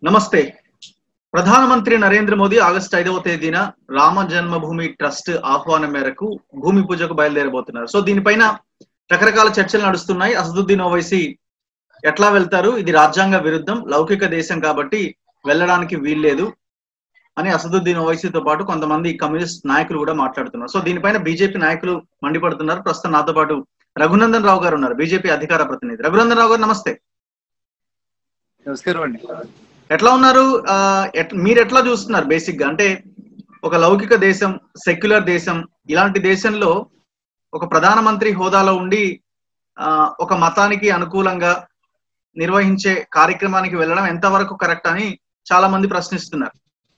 నమస్తే. ప్రధానమంత్రి నరేంద్ర మోదీ ఆగస్టు 5వ తేదీన రామ జన్మభూమి ట్రస్ట్ ఆహ్వానం మేరకు భూమి పూజకు బయలుదేరబోతున్నారు. సో దీనిపైన రకరకాల చర్చలు నడుస్తున్నాయి. అసదుద్దీన్ ఓవైసీ ఎట్లా వెళ్తారు, ఇది రాజ్యాంగ విరుద్ధం, లౌకిక దేశం కాబట్టి వెళ్ళడానికి వీల్లేదు అని అసదుద్దీన్ ఓవైసీతో పాటు కొంతమంది కమ్యూనిస్ట్ నాయకులు కూడా మాట్లాడుతున్నారు. సో దీనిపైన బీజేపీ నాయకులు మండిపడుతున్నారు. ప్రస్తుతం నాతో పాటు రఘునందన్ రావు గారు ఉన్నారు, బీజేపీ అధికార ప్రతినిధి. రఘునందన్ రావు గారు నమస్తే. నమస్కారం అండి. ఎట్లా ఉన్నారు? మీరు ఎట్లా చూస్తున్నారు? బేసిక్ గా అంటే ఒక లౌకిక దేశం, సెక్యులర్ దేశం, ఇలాంటి దేశంలో ఒక ప్రధానమంత్రి హోదాలో ఉండి ఒక మతానికి అనుకూలంగా నిర్వహించే కార్యక్రమానికి వెళ్ళడం ఎంతవరకు కరెక్ట్ అని చాలా మంది ప్రశ్నిస్తున్నారు.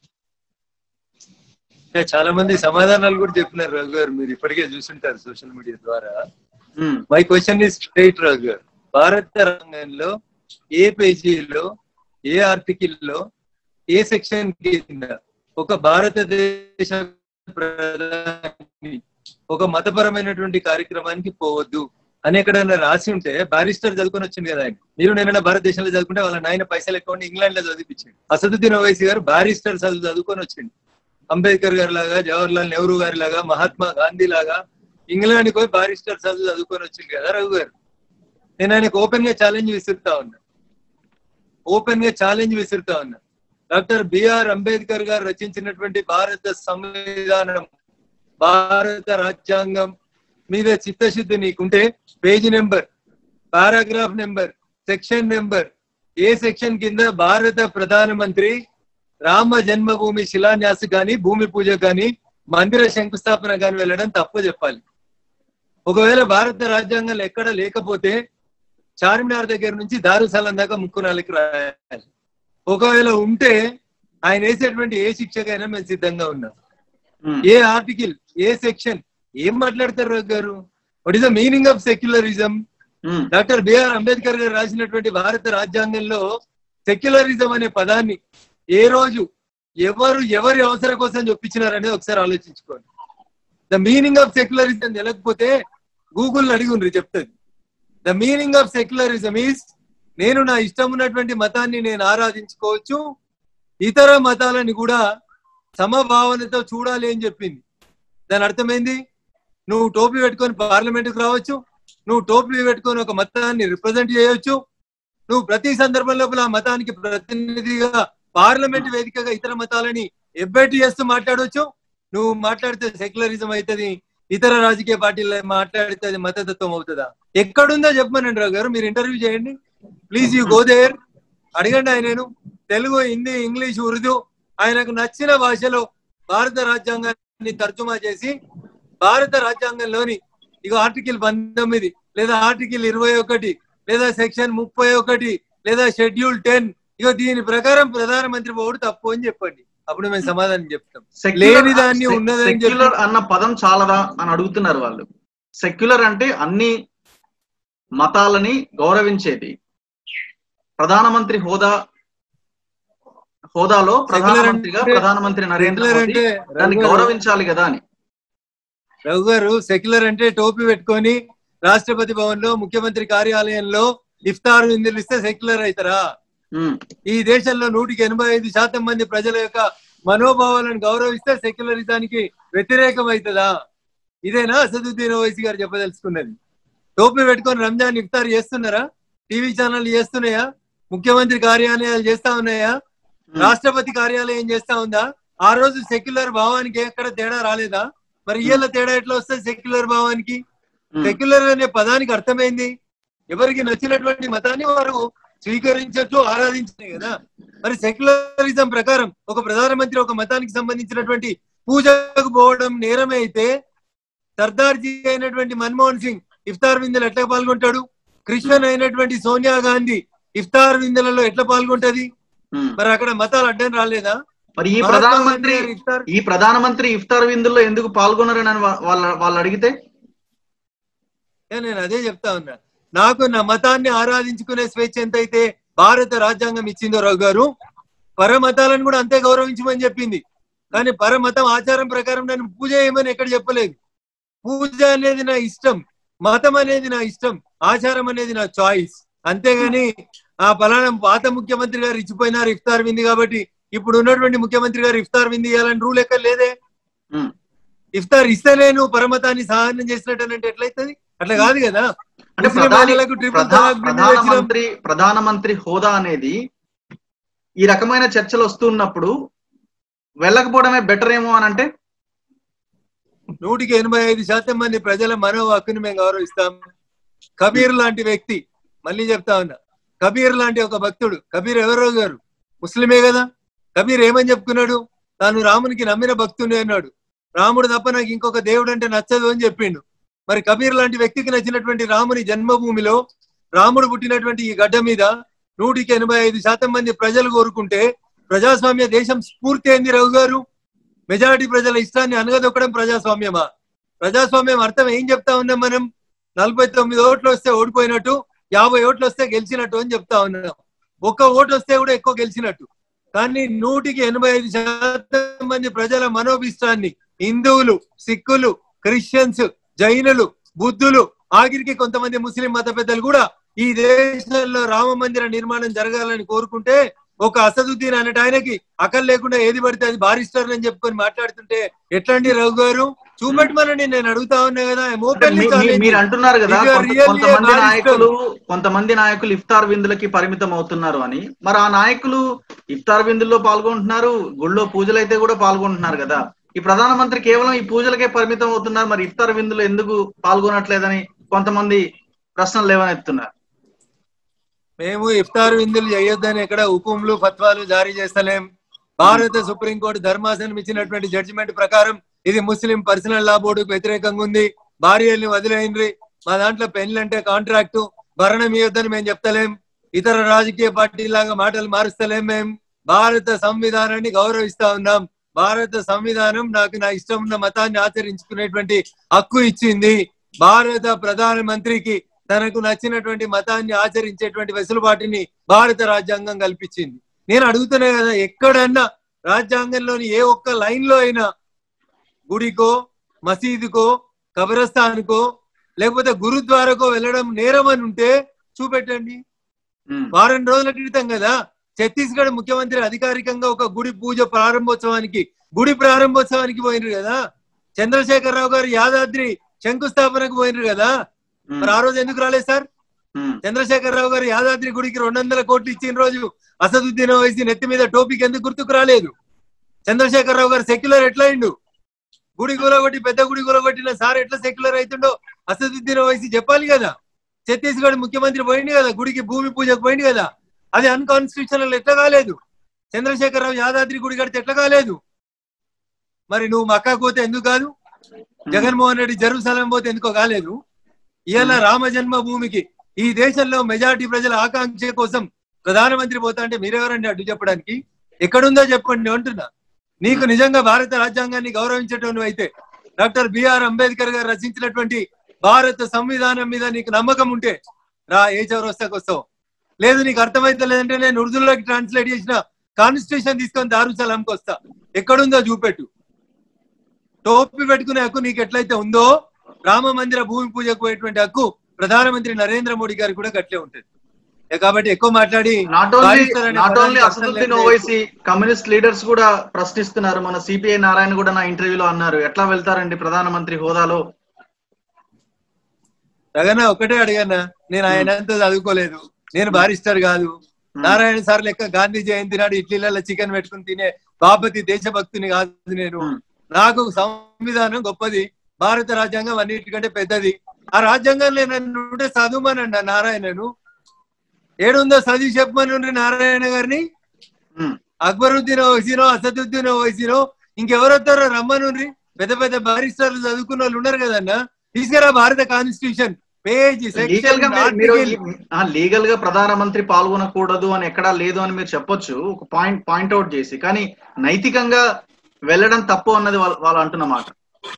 చాలా మంది సమాధానాలు కూడా చెప్పినారు రఘు గారు, మీరు ఇప్పటికే చూస్తుంటారు సోషల్ మీడియా ద్వారా. My question is straight Raghu గారు, భారత రంగంలో ఏ పేజీలో, ఏ ఆర్టికల్లో, ఏ సెక్షన్ కింద ఒక భారతదేశ ప్రధాని ఒక మతపరమైనటువంటి కార్యక్రమానికి పోవద్దు అని ఎక్కడైనా రాసి ఉంటే బారిస్టర్ చదువుకొని వచ్చింది కదా ఆయన. మీరు నేను భారతదేశంలో చదువుకుంటే వాళ్ళ నాయన పైసలు ఎక్కువ ఇంగ్లాండ్ లో చదివించండి. అసదుద్దీన్ ఓవైసీ గారు బారిస్టర్ చదువుకొని వచ్చింది. అంబేద్కర్ గారి లాగా, జవహర్లాల్ నెహ్రూ గారి లాగా, మహాత్మా గాంధీ లాగా ఇంగ్లాండ్ పోయి బారిస్టర్ చదువుకొని వచ్చింది కదా రఘు గారు. నేను ఆయనకు ఓపెన్ గా ఛాలెంజ్ విసురుతా ఉన్నా. డాక్టర్ బిఆర్ అంబేద్కర్ గారు రచించినటువంటి భారత సంవిధానం, భారత రాజ్యాంగం మీద చిత్తశుద్ధి నీకుంటే page number, paragraph number, section number, ఏ సెక్షన్ కింద భారత ప్రధానమంత్రి రామ జన్మభూమి శిలాన్యాస గాని, భూమి పూజ గాని, మందిర శంకుస్థాపన గాని వెళ్ళడం తప్పు చెప్పాలి. ఒకవేళ భారత రాజ్యాంగంలో ఎక్కడ లేకపోతే చార్మినార్ దగ్గర నుంచి దారుసలం దాకా ముక్కునాలకి రాయాలి. ఒకవేళ ఉంటే ఆయన వేసేటువంటి ఏ శిక్షకైనా మేము సిద్ధంగా ఉన్నాం. ఏ ఆర్టికల్, ఏ సెక్షన్, ఏం మాట్లాడతారు రఘు గారు? What is the meaning of secularism? Doctor BR Ambedkar గారు రాసినటువంటి భారత రాజ్యాంగంలో సెక్యులరిజం అనే పదాన్ని ఏ రోజు ఎవరి అవసరం కోసం చెప్పించినారనేది ఒకసారి ఆలోచించుకోండి. ద మీనింగ్ ఆఫ్ సెక్యులరిజం తెలియకపోతే గూగుల్ అడిగుండ్రి చెప్తుంది. The meaning of secularism is, నేను నా ఇష్టం ఉన్నటువంటి మతాన్ని నేను ఆరాధించుకోవచ్చు, ఇతర మతాలని కూడా సమభావనతో చూడాలి అని చెప్పింది. దాని అర్థమైంది, నువ్వు టోపీ పెట్టుకొని పార్లమెంట్కి రావచ్చు, నువ్వు టోపీ పెట్టుకొని ఒక మతాన్ని రిప్రజెంట్ చేయవచ్చు, నువ్వు ప్రతి సందర్భం లోపల ఆ మతానికి ప్రతినిధిగా పార్లమెంట్ వేదికగా ఇతర మతాలని ఎబ్బెట్టి చేస్తూ మాట్లాడవచ్చు. నువ్వు మాట్లాడితే సెక్యులరిజం అవుతుంది, ఇతర రాజకీయ పార్టీలు మాట్లాడితే అది మతతత్వం అవుతుందా? ఎక్కడుందో చెప్పమనండి రావు గారు, మీరు ఇంటర్వ్యూ చేయండి ప్లీజ్. యూ గో దేర్, అడగండి ఆయనను. తెలుగు, హిందీ, ఇంగ్లీష్, ఉర్దూ ఆయనకు నచ్చిన భాషలో భారత రాజ్యాంగాన్ని తర్జుమా చేసి భారత రాజ్యాంగంలోని ఇక ఆర్టికల్ 19 లేదా ఆర్టికల్ 21 లేదా సెక్షన్ 31 లేదా షెడ్యూల్ 10 ఇక దీని ప్రకారం ప్రధానమంత్రి పోవడం తప్పు అని చెప్పండి. అప్పుడు మేము సమాధానం చెప్తాం. లేని దాన్ని ఉన్నదని సెక్యులర్ అన్న పదం చాలదా అని అడుగుతున్నారు వాళ్ళు. సెక్యులర్ అంటే అన్ని మతాలని గౌరవించేది. ప్రధానమంత్రి హోదాలో ప్రధానమంత్రిగా ప్రధానమంత్రి నరేంద్ర మోదీ దాన్ని గౌరవించాలి కదా అని. రఘు గారు, సెక్యులర్ అంటే టోపీ పెట్టుకొని రాష్ట్రపతి భవన్ లో, ముఖ్యమంత్రి కార్యాలయంలో ఇఫ్తార్ విందులు ఇస్తే సెక్యులర్ అవుతారా? ఈ దేశంలో 185% మంది ప్రజల యొక్క మనోభావాలను గౌరవిస్తే సెక్యులరిజానికి వ్యతిరేకం అవుతుందా? ఇదేనా అసదుద్దీన్ ఓవైసీ గారు చెప్పదలుచుకున్నది? టోపీ పెట్టుకొని రంజాన్ ఇఫ్తార్ చేస్తున్నారా? టీవీ ఛానల్ చేస్తున్నాయా? ముఖ్యమంత్రి కార్యాలయాలు చేస్తా ఉన్నాయా? రాష్ట్రపతి కార్యాలయం చేస్తా ఉందా? ఆ రోజు సెక్యులర్ భావానికి ఎక్కడ తేడా రాలేదా? మరి ఇయ్యాల తేడా ఎట్లా వస్తుంది సెక్యులర్ భావానికి? సెక్యులర్ అనే పదానికి అర్థమైంది, ఎవరికి నచ్చినటువంటి మతాన్ని వారు స్వీకరించచ్చు, ఆరాధించే కదా. మరి సెక్యులరిజం ప్రకారం ఒక ప్రధానమంత్రి ఒక మతానికి సంబంధించినటువంటి పూజకు పోవడం నేరమే అయితే, సర్దార్జీ అయినటువంటి మన్మోహన్ సింగ్ ఇఫ్తార్ విందులు ఎట్లా పాల్గొంటాడు? క్రిస్టియన్ అయినటువంటి సోనియా గాంధీ ఇఫ్తార్ విందులలో ఎట్లా పాల్గొంటది? మరి అక్కడ మతాలు అడ్డం రాలేదా? మరి ఈ ప్రధానమంత్రి ఇఫ్తార్ విందుల్లో ఎందుకు పాల్గొన్నారని వాళ్ళు అడిగితే నేను అదే చెప్తా ఉన్నా. నాకు నా మతాన్ని ఆరాధించుకునే స్వేచ్ఛ ఎంతైతే భారత రాజ్యాంగం ఇచ్చిందో రావు గారు, పరమతాలను కూడా అంతే గౌరవించమని చెప్పింది. కానీ పరమతం ఆచారం ప్రకారం నన్ను పూజ చేయమని ఎక్కడ చెప్పలేదు. పూజ అనేది నా ఇష్టం, మతం అనేది నా ఇష్టం, ఆచారం అనేది నా చాయిస్. అంతేగాని ఆ పలానా పాత ముఖ్యమంత్రి గారు ఇచ్చిపోయినారు ఇఫ్తార్ వింది కాబట్టి ఇప్పుడు ఉన్నటువంటి ముఖ్యమంత్రి గారు ఇఫ్తార్ వింది ఇవ్వాలని రూల్ ఎక్కడ లేదే. ఇఫ్తార్ ఇస్తేనే నువ్వు పరమతాన్ని సహాయం చేసినట్టు అంటే ఎట్లయితుంది? అట్లా కాదు కదా. అంటే ప్రధానమంత్రి హోదా అనేది ఈ రకమైన చర్చలు వస్తున్నప్పుడు వెళ్ళకపోవడమే బెటర్ ఏమో అని అంటే 185% మంది ప్రజల మనో హక్కుని మేము గౌరవిస్తాం. కబీర్ లాంటి వ్యక్తి, మళ్ళీ చెప్తా ఉన్నా, కబీర్ లాంటి ఒక భక్తుడు, కబీర్ ఎవరో గారు ముస్లిమే కదా. కబీర్ ఏమని చెప్పుకున్నాడు? తాను రామునికి నమ్మిన భక్తుని అన్నాడు. రాముడు తప్ప నాకు ఇంకొక దేవుడు అంటే నచ్చదు అని చెప్పిండు. మరి కబీర్ లాంటి వ్యక్తికి నచ్చినటువంటి రాముని జన్మభూమిలో రాముడు పుట్టినటువంటి ఈ గడ్డ మీద 185% మంది ప్రజలు కోరుకుంటే ప్రజాస్వామ్య దేశం స్ఫూర్తి ఏంది రఘు గారు? మెజారిటీ ప్రజల ఇష్టాన్ని అనగదొక్కడం ప్రజాస్వామ్యమా? ప్రజాస్వామ్యం అర్థం ఏం చెప్తా ఉన్నాం మనం? 49 ఓట్లు వస్తే ఓడిపోయినట్టు, 50 ఓట్లు వస్తే గెలిచినట్టు అని చెప్తా ఉన్నాం. ఒక్క ఓటు వస్తే కూడా ఎక్కువ గెలిచినట్టు. కానీ 185% మంది ప్రజల మనోభిష్టాన్ని హిందువులు, సిక్కులు, క్రిస్టియన్స్, జైనులు, బుద్ధులు, ఆఖరికి కొంతమంది ముస్లిం మత పెద్దలు కూడా ఈ దేశంలో రామ మందిర నిర్మాణం జరగాలని కోరుకుంటే ఒక అసదుద్దీన్ అన్నట్టు ఆయనకి అకల్ లేకుండా ఏది పడితే అది బారిస్టర్ అని చెప్పుకొని మాట్లాడుతుంటే ఎట్లాంటి రఘు గారు? చూపెట్టమని నేను అడుగుతా ఉన్నా కదా. మీరు అంటున్నారు కదా కొంతమంది నాయకులు ఇఫ్తార్ విందులకి పరిమితం అవుతున్నారు అని. మరి ఆ నాయకులు ఇఫ్తార్ విందుల్లో పాల్గొంటున్నారు, గుళ్ళో పూజలు అయితే కూడా పాల్గొంటున్నారు కదా. ఈ ప్రధానమంత్రి కేవలం ఈ పూజలకే పరిమితం అవుతున్నారు, మరి ఇఫ్తార్ విందులో ఎందుకు పాల్గొనట్లేదని కొంతమంది ప్రశ్నలు లేవనెత్తున్నారు. మేము ఇఫ్తార్ విందులు చేయొద్దని ఎక్కడ హుకుంలు ఫత్వాలు జారీ చేస్తలేం. భారత సుప్రీంకోర్టు ధర్మాసనం ఇచ్చినటువంటి జడ్జిమెంట్ ప్రకారం ఇది ముస్లిం పర్సనల్ లా బోర్డుకు వ్యతిరేకంగా ఉంది. భార్యల్ని వదిలేయండి, మా దాంట్లో పెళ్లి అంటే కాంట్రాక్టు, భరణం ఇవ్వద్దని మేము చెప్తలేం. ఇతర రాజకీయ పార్టీలాగా మాటలు మారుస్తలేం. మేము భారత సంవిధానాన్ని గౌరవిస్తా ఉన్నాం. భారత సంవిధానం నాకు నా ఇష్టం ఉన్న మతాన్ని ఆచరించుకునేటువంటి హక్కు ఇచ్చింది. భారత ప్రధానమంత్రికి తనకు నచ్చినటువంటి మతాన్ని ఆచరించేటువంటి వెసులుబాటుని భారత రాజ్యాంగం కల్పించింది. నేను అడుగుతున్నా కదా, ఎక్కడన్నా రాజ్యాంగంలోని ఏ ఒక్క లైన్ లో అయినా గుడికో, మసీదుకో, కబరస్థాన్కో లేకపోతే గురుద్వారకో వెళ్ళడం నేరం అని ఉంటే చూపెట్టండి. వారం రోజుల క్రితం కదా ఛత్తీస్గఢ్ ముఖ్యమంత్రి అధికారికంగా ఒక గుడి పూజ గుడి ప్రారంభోత్సవానికి పోయినరు కదా. చంద్రశేఖరరావు గారు యాదాద్రి శంకుస్థాపనకు పోయినరు కదా. మరి ఆ రోజు ఎందుకు రాలేదు సార్? చంద్రశేఖరరావు గారు యాదాద్రి గుడికి 200 కోట్లు ఇచ్చిన రోజు అసదుద్దీన్ ఓవైసీ నెత్తి మీద టోపీకి ఎందుకు గుర్తుకు రాలేదు? చంద్రశేఖరరావు గారు సెక్యులర్ ఎట్లా అయిండు? గుడి కూలగొట్టి పెద్ద గుడి కూలగొట్టిన సార్ ఎట్లా సెక్యులర్ అవుతుండో అసదుద్దీన్ ఓవైసీ చెప్పాలి కదా. ఛత్తీస్గఢ్ ముఖ్యమంత్రి పోయింది కదా, గుడికి భూమి పూజకు పోయింది కదా. అది అన్కాన్స్టిట్యూషనల్ ఎట్లా కాలేదు? చంద్రశేఖరరావు యాదాద్రి గుడి కడితే ఎట్లా కాలేదు? మరి నువ్వు మక్కాకు పోతే ఎందుకు కాదు? జగన్మోహన్ రెడ్డి జెరూసలేం పోతే ఎందుకో కాలేదు? ఇవాళ రామ జన్మభూమికి ఈ దేశంలో మెజారిటీ ప్రజల ఆకాంక్ష కోసం ప్రధానమంత్రి పోతా అంటే మీరెవరండి అడ్డు చెప్పడానికి? ఎక్కడుందో చెప్పండి అంటున్నా. నీకు నిజంగా భారత రాజ్యాంగాన్ని గౌరవించేటోను అయితే డాక్టర్ బిఆర్ అంబేద్కర్ గారు రచించినటువంటి భారత సంవిధానం మీద నీకు నమ్మకం ఉంటే రా, ఏ చౌరస్తాకు వస్తావు. లేదు నీకు అర్థమైతే లేదంటే నేను ఉర్దూలోకి ట్రాన్స్లేట్ చేసిన కాన్స్టిట్యూషన్ తీసుకొని దారుసలాంకి వస్తా. ఎక్కడుందో చూపెట్టు. టోపీ పెట్టుకునే హక్కు నీకు ఎట్లయితే ఉందో రామ మందిర భూమి పూజకు పోయేటువంటి హక్కు ప్రధానమంత్రి నరేంద్ర మోడీ గారికి కూడా గట్లే ఉంటుంది. కాబట్టి ఎక్కువ మాట్లాడి అసదుద్దీన్ ఓవైసీ కమ్యూనిస్ట్ లీడర్స్ కూడా ప్రశ్నిస్తున్నారు. మన సిపిఐ నారాయణ కూడా నా ఇంటర్వ్యూలో అన్నారు, ఎట్లా వెళ్తారండి ప్రధానమంత్రి హోదాలో? రగనా ఒకటే అడిగానా, నేను ఆయన అంతా చదువుకోలేదు, నేను బారిస్టర్ కాదు. నారాయణ సార్ లెక్క గాంధీ జయంతి నాడు ఇడ్లీలలో చికెన్ పెట్టుకుని తినే బాపతి దేశభక్తిని కాదు నేను. నాకు సంవిధానం గొప్పది, భారత రాజ్యాంగం అన్నిటికంటే పెద్దది. ఆ రాజ్యాంగంలో నన్ను ఉంటే చదువుమనండి నారాయణను. ఏడుందో చదివి చెప్పమని నారాయణ గారిని. అక్బరుద్దీన్ ఓవైసీనో అసదుద్దీన్ ఓవైసీనో ఇంకెవరొస్తారో రమ్మనుండ్రి. పెద్ద పెద్ద బారిస్టర్లు చదువుకున్న వాళ్ళు ఉన్నారు కదన్నా. తీసుకురా భారత కాన్స్టిట్యూషన్ పేజీ లీగల్ గా ప్రధానమంత్రి పాల్గొనకూడదు అని ఎక్కడా లేదు అని మీరు చెప్పొచ్చు ఒక పాయింట్అవుట్ చేసి, కానీ నైతికంగా వెళ్ళడం తప్పు అన్నది వాళ్ళు అంటున్న మాట.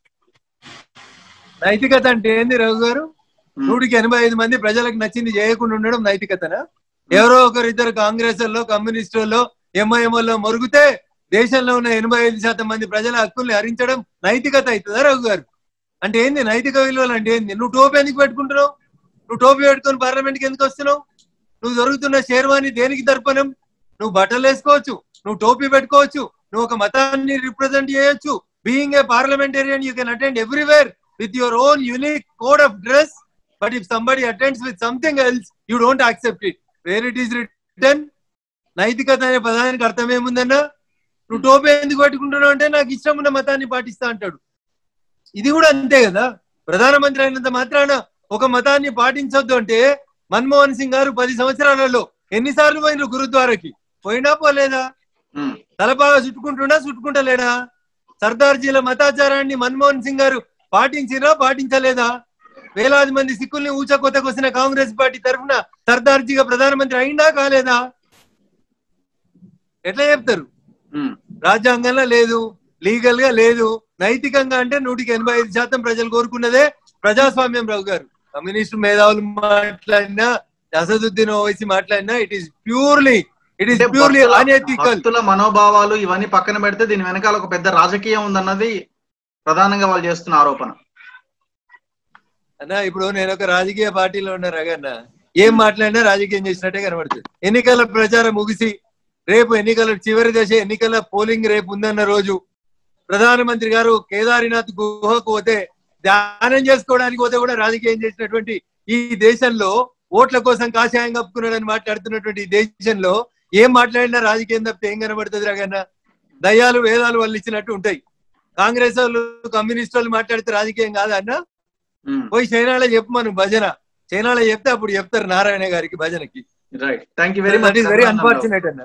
నైతికత అంటే ఏంది రఘు గారు? 185 మంది ప్రజలకు నచ్చింది చేయకుండా ఉండడం నైతికతనా? ఎవరో ఒకరిద్దరు కాంగ్రెస్లో, కమ్యూనిస్టుల్లో, ఎంఐఎంలో మొరుగుతే దేశంలో ఉన్న 85% మంది ప్రజల హక్కుల్ని హరించడం నైతికత అవుతుందా రఘు గారు? అంటే ఏంది నైతిక విలువలు? అంటే ఏంది? నువ్వు టోపీ ఎందుకు పెట్టుకుంటున్నావు? నువ్వు టోపీ పెట్టుకొని పార్లమెంట్కి ఎందుకు వస్తున్నావు? నువ్వు దొరుకుతున్న షేర్వాణి దేనికి దర్పణం? నువ్వు బట్టలు వేసుకోవచ్చు, నువ్వు టోపీ పెట్టుకోవచ్చు, నువ్వు ఒక మతాన్ని రిప్రజెంట్ చేయొచ్చు. Being a parliamentarian you can attend everywhere with your own unique code of dress, but if somebody attends with something else, you don't accept it. Where it is written, నైతికత అనే పదానికి అర్థం ఏముందన్నా? నువ్వు టోపీ ఎందుకు పెట్టుకుంటున్నావు అంటే నాకు ఇష్టం ఉన్న మతాన్ని పాటిస్తా అంటాడు. ఇది కూడా అంతే కదా. ప్రధానమంత్రి అయినంత మాత్రాన ఒక మతాన్ని పాటించొద్దు అంటే మన్మోహన్ సింగ్ గారు 10 సంవత్సరాలలో ఎన్నిసార్లు పోయినారు గురుద్వారాకి? పోయినా పోలేదా? తలపాగా చుట్టుకుంటలేడా? సర్దార్జీల మతాచారాన్ని మన్మోహన్ సింగ్ గారు పాటించినా పాటించలేదా? వేలాది మంది సిక్కుల్ని ఊచకొత్తకొసిన కాంగ్రెస్ పార్టీ తరఫున సర్దార్జీగా ప్రధానమంత్రి అయిందా కాలేదా? ఎట్లా చెప్తారు? రాజ్యాంగంలో లేదు, లీగల్ గా లేదు. నైతికంగా అంటే 185% ప్రజలు కోరుకున్నదే ప్రజాస్వామ్యం. రావు గారు కమ్యూనిస్టు మేధావులు మాట్లాడినా, అసదుద్దీన్ ఓవైసీ మాట్లాడినా ఇట్ ఈస్ ప్యూర్లీ అనెథికల్. భక్తుల మనోభావాలు ఇవన్నీ పక్కన పెడితే దీని వెనకాల ఒక పెద్ద రాజకీయం ఉందన్నది ప్రధానంగా వాళ్ళు చేస్తున్న ఆరోపణ అన్నా. ఇప్పుడు నేను ఒక రాజకీయ పార్టీలో ఉన్నా రగన్న, ఏం మాట్లాడినా రాజకీయం చేసినట్టే కనబడుతుంది. ఎన్నికల ప్రచారం ముగిసి రేపు ఎన్నికల చివరి దశ, ఎన్నికల పోలింగ్ రేపు ఉందన్న రోజు ప్రధానమంత్రి గారు కేదార్నాథ్ గుహకు పోతే, ధ్యానం చేసుకోవడానికి పోతే కూడా రాజకీయం చేసినటువంటి ఈ దేశంలో, ఓట్ల కోసం కాషాయం కప్పుకున్నాడని మాట్లాడుతున్నటువంటి ఈ దేశంలో ఏం మాట్లాడినా రాజకీయం తప్పితే ఏం కనబడుతుంది రగన్న? దయ్యాలు వేదాలు వాళ్ళు ఇచ్చినట్టు ఉంటాయి. కాంగ్రెస్ వాళ్ళు కమ్యూనిస్ట్ వాళ్ళు మాట్లాడితే రాజకీయం కాదన్నా? పోయి చైనాలో చెప్పు మనం భజన. చైనాలో చెప్తే అప్పుడు చెప్తారు నారాయణ గారికి భజనకి. వెరీ అన్ఫార్చునేట్ అన్న.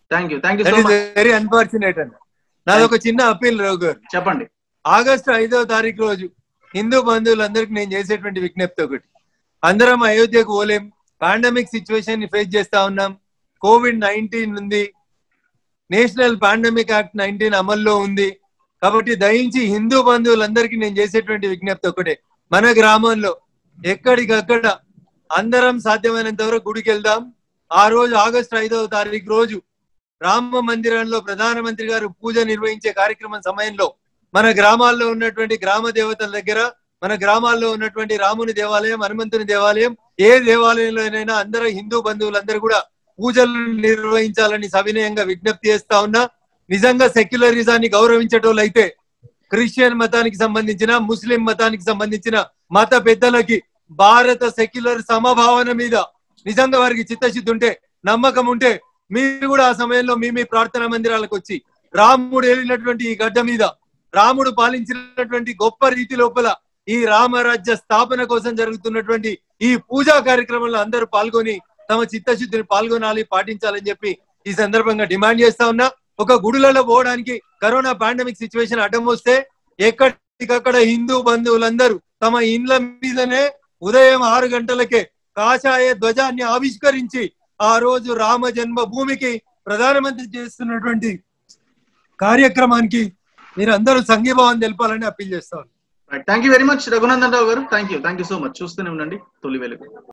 వెరీ అన్ఫార్చునేట్ అన్న. నాదొక చిన్న అప్పీల్ రావు గారు, చెప్పండి. ఆగస్టు 5వ తారీఖు రోజు హిందూ బంధువులందరికీ నేను చేసేటువంటి విజ్ఞప్తి ఒకటి. అందరం అయోధ్యకు పోలేం, పాండమిక్ సిచ్యువేషన్ ని ఫేస్ చేస్తా ఉన్నాం. COVID-19 ఉంది, నేషనల్ పాండమిక్ యాక్ట్ 19 అమల్లో ఉంది. కాబట్టి దయించి హిందూ బంధువులందరికీ నేను చేసేటువంటి విజ్ఞప్తి ఒకటే, మన గ్రామంలో ఎక్కడికక్కడ అందరం సాధ్యమైనంత వరకు గుడికి వెళ్దాం. ఆ రోజు ఆగస్టు 5వ తారీఖు రోజు రామ మందిరంలో ప్రధానమంత్రి గారు పూజ నిర్వహించే కార్యక్రమం సమయంలో మన గ్రామాల్లో ఉన్నటువంటి గ్రామ దేవతల దగ్గర, మన గ్రామాల్లో ఉన్నటువంటి రాముని దేవాలయం, హనుమంతుని దేవాలయం, ఏ దేవాలయంలోనైనా అందరూ హిందూ బంధువులందరూ కూడా పూజలు నిర్వహించాలని సవినయంగా విజ్ఞప్తి చేస్తా ఉన్నా. నిజంగా సెక్యులరిజాన్ని గౌరవించేటోళ్ళైతే క్రిస్టియన్ మతానికి సంబంధించిన, ముస్లిం మతానికి సంబంధించిన మత పెద్దలకి భారత సెక్యులర్ సమభావన మీద నిజంగా వారికి చిత్తశుద్ధి ఉంటే, నమ్మకం ఉంటే, మీరు కూడా ఆ సమయంలో మీ ప్రార్థనా మందిరాలకు వచ్చి రాముడు వెళ్ళినటువంటి ఈ గడ్డ మీద, రాముడు పాలించినటువంటి గొప్ప రీతి లోపల ఈ రామరాజ్య స్థాపన కోసం జరుగుతున్నటువంటి ఈ పూజా కార్యక్రమంలో అందరూ పాల్గొని తమ చిత్తశుద్ధిని పాల్గొనాలి, పాటించాలని చెప్పి ఈ సందర్భంగా డిమాండ్ చేస్తా ఉన్నా. ఒక గుడులలో పోవడానికి కరోనా పాండమిక్ సిచ్యువేషన్ అడ్డం వస్తే ఎక్కడికక్కడ హిందూ బంధువులందరూ తమ ఇండ్ల మీదనే ఉదయం 6 గంటలకే కాషాయ ధ్వజాన్ని ఆవిష్కరించి ఆ రోజు రామ జన్మభూమికి ప్రధానమంత్రి చేస్తున్నటువంటి కార్యక్రమానికి మీరు అందరూ సంఘీభావం తెలపాలని అప్పీల్ చేస్తాను. Thank you very much Raghunandan Rao గారు. Thank you so much. చూస్తూనే ఉండండి తొలి వెలుగు.